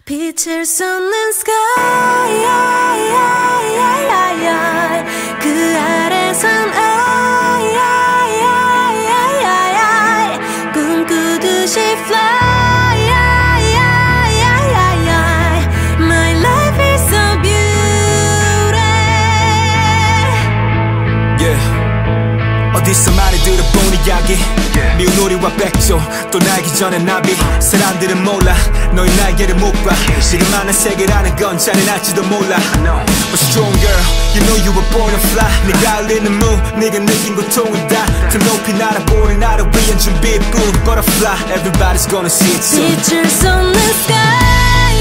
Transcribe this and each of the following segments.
빛을 쏟는 sky 그 아래선 꿈꾸듯이 fly My life is so beautiful yeah. 어디서 많이 들어본 이야기 미운 우리와 백조 또 날기 전에 나비 사람들은 몰라 너의 날개를 못 봐 지금 많은 세계라는 건 잔인할지도 몰라 But strong girl, you know you were born to fly 네가 흘리는 무, 네가 느낀 고통을 다 더 높이 날아보는 나를 위한 준비뿐 Butterfly, everybody's gonna see it soon 빛을 쏟는 sky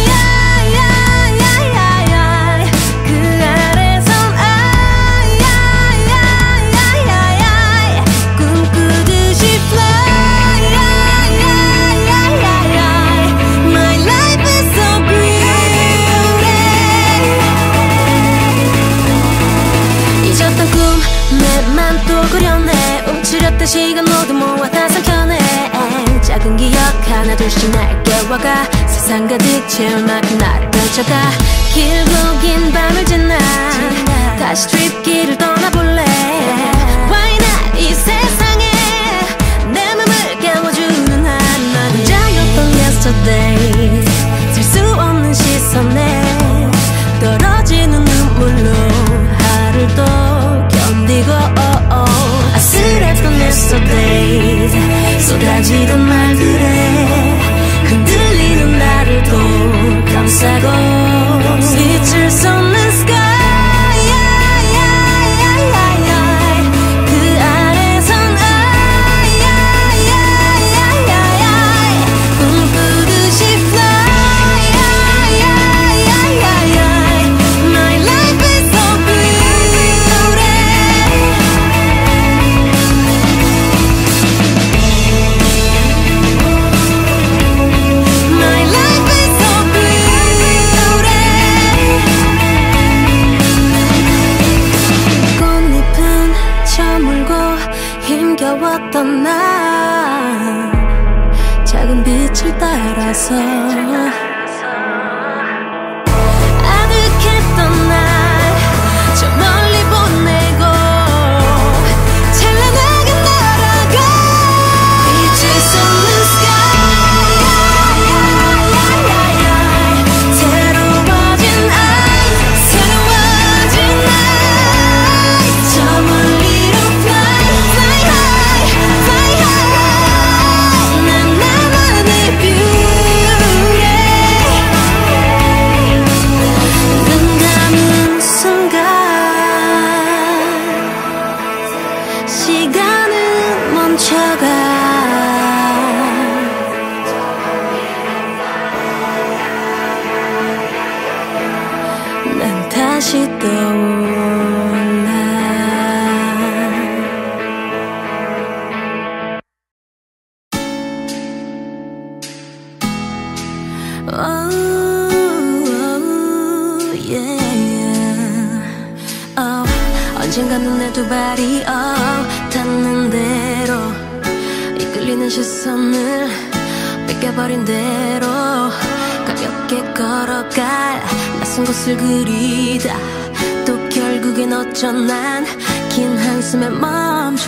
움츠렸던 시간 모두 모아 다 삼켜내 작은 기억 하나 둘씩 날 깨워가 세상 가득 채울 만큼 나를 펼쳐가 길고 긴 밤을 지나 다시 트립길을 떠나볼래 Why not 이 세상에 내 맘을 깨워주는 한 혼자였던 yesterday 셀 수 없는 시선에 떨어지는 눈물로 하루를 또 견디고 아슬했던 yesterdays 쏟아지던 말들에 흔들리는 나를 또 감싸고 빛을 쏟는 sky 그 아래선 꿈꾸듯이 fly My life is so beautiful My life is so beautiful 꽃잎은 저물고 힘겨웠던 날 작은 빛을 따라서 아득했던 날 저 멀리 보내고 찬란하게 날아가 빛을 쏟는 sky 새로워진 night 저 멀리로 fly high 난 나만의 beauty 눈 감은 순간 시간은 멈춰가 난 다시 떠올라 언젠가는 내 두 발이 닿는 대로 이끌리는 시선을 뺏겨버린 대로 가볍게 걸어갈 낯선 곳을 그리다 또 결국엔 어쩜 난 긴 한숨에 멈춰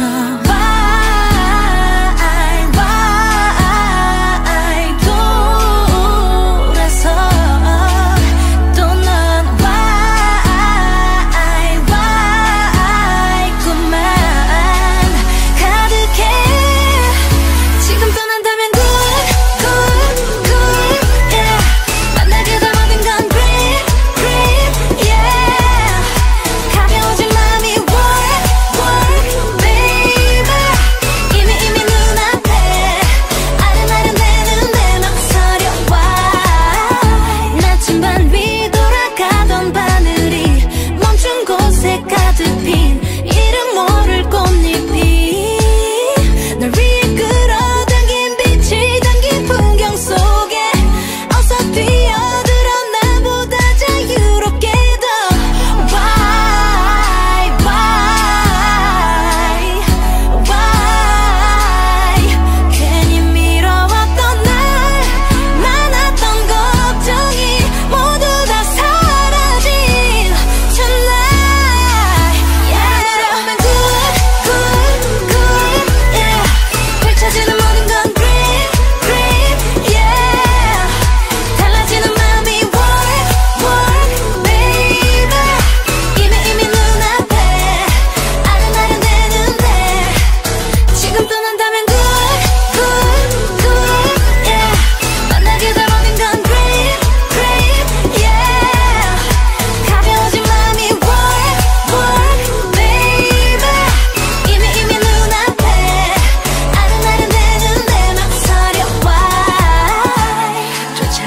가벼워진 맘이 work, work, baby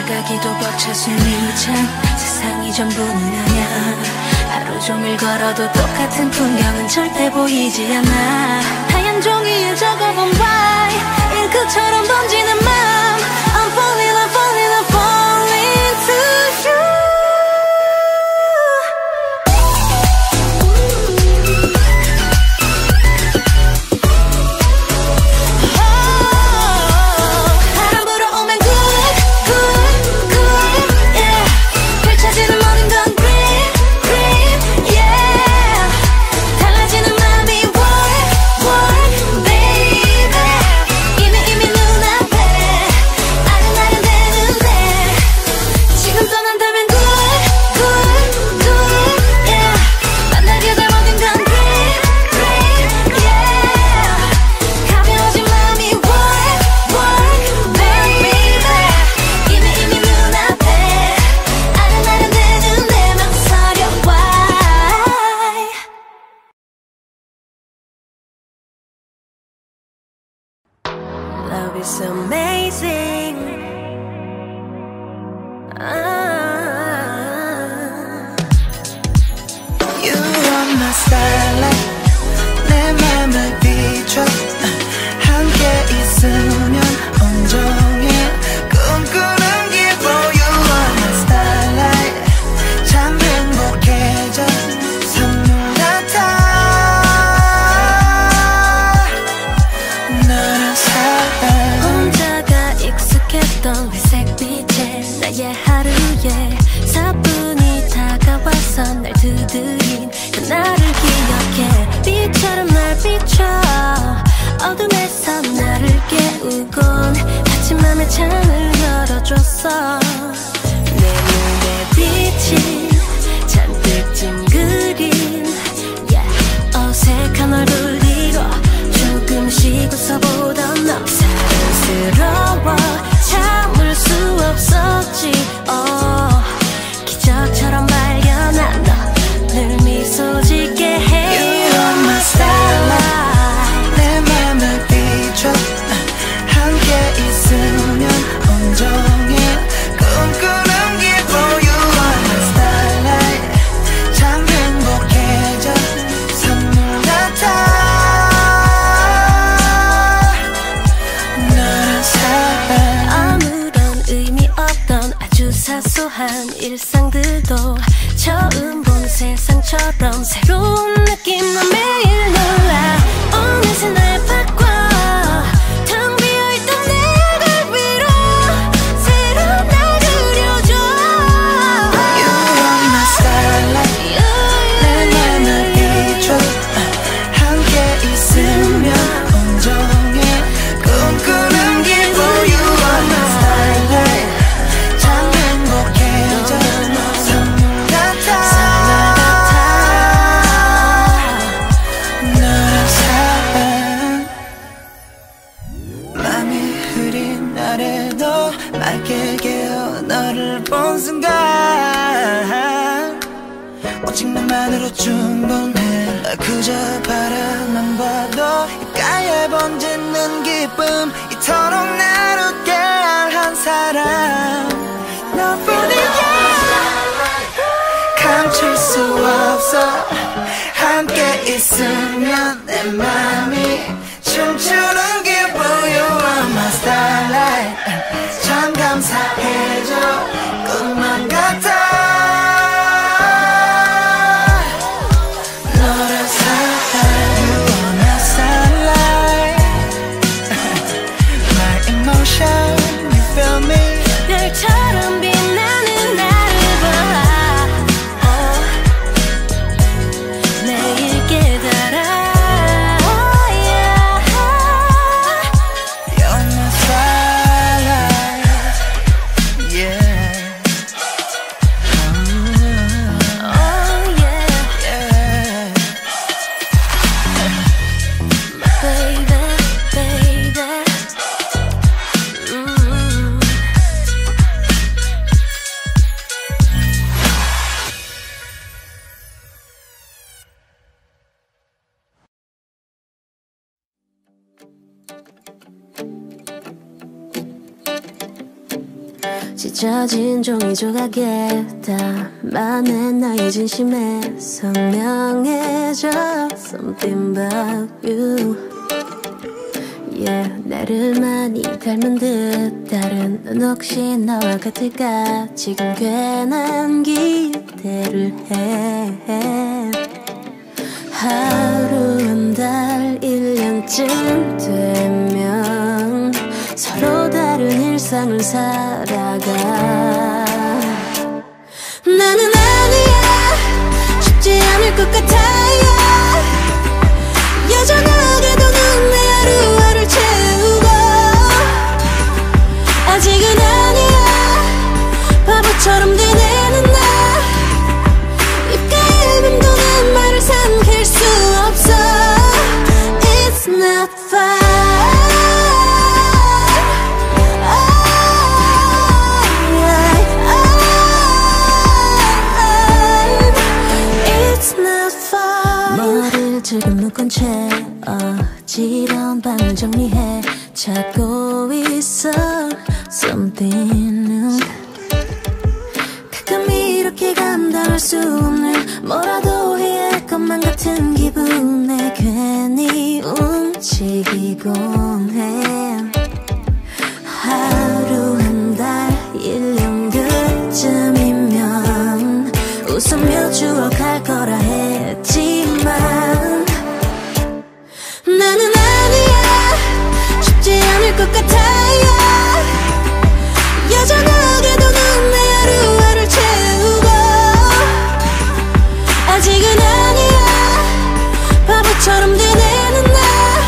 나가기도 벅차 숨이 찬 세상이 전부는 아냐. 하루 종일 걸어도 똑같은 풍경은 절대 보이지 않아. 하얀 종이에 적어본 why 잉크처럼 번지는 맘 I'm falling, I'm falling, I'm falling to you. Love is amazing. You are my starlight. 내 맘을 비춰. 함께 있으면 온종일 꿈꾸는 기분. You are my starlight. 참 행복해져. 선물 같아. 혼자가 익숙했던 회색빛에 나의 하루에 사뿐히 다가와서 날 두드린 그날을 기억해. 빛처럼 날 비춰 어둠에서 나를 깨우곤 아침 맘에 창을 열어줬어. 내 눈에 비친 잔뜩 찡그린 어색한 얼굴 뒤로 조금씩 웃어보던 너 사랑스러워 참을 수 없었지. 기적처럼 발견한 너 늘 미소 짓게 해. You are my starlight. 내 맘을 비춰. 함께 있으면 온종일 꿈꾸는 기분. You are my starlight. 참 행복해져. 선물 같아. 아무런 의미 없던 아주 사소한 일상들도 처음 본 세상처럼 새로운 느낌만 매일 놀라. 어느새 날 바꿔 텅 비어있던 내 걸 위로 새로 날 그려줘. You are my starlight. 내 맘을 비춰. 함께 있으면 온종일 꿈꾸는 기분. You are my starlight. 참 행복해져. 선물 같아. 너란 사람. 맘이 흐린 날에도 맑게 깨어 너를 본 순간 오직 너만으로 충분해. 널 그저 바라만 봐도 입가에 번지는 기쁨. 이토록 날 웃게 한 사람 너뿐이야. 감출 수 없어. 함께 있으면 내 맘이 춤추는 기분. You are my starlight. 참 감사해져. 꿈만 같아. 너란 사람. You are my starlight. My emotion. You feel me. 별처럼 빛나는 나를 봐. 내일 깨달아. You're my starlight. Yeah. 찢어진 종이 조각에 담아내 나의 진심에 선명해져 Something about you. Yeah, 나를 많이 닮은 듯 다른 넌 혹시 나와 같을까. 지금 괜한 기대를 해. 하루 한 달 1년쯤 되면 서로 다른 일상을 살아가. 나는 아니야 쉽지 않을 것 같아요. 여전하게도 넌 내 하루하루를 채우고 아직은 아니야 바보처럼 되뇌는 나. 입가에 맴도는 말을 삼킬 수 없어. It's not fine. 머리를 지금 묶은 채 어지러운 밤을 정리해 찾고 있어 Something new. 가끔 이렇게 감당할 수 없는 뭐라도 해야 할 것만 같은 기분에 괜히 움직이곤 해. 하루 한 달 1년 그쯤이면 웃으며 추억할 거라 했지만 나는 아니야 쉽지 않을 것 같아요. 여전하게도 넌 내 하루하루를 채우고 아직은 아니야 바보처럼 되뇌는 나.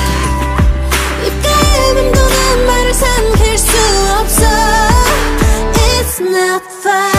입가에 맴도는 말을 삼킬 수 없어. It's not fine.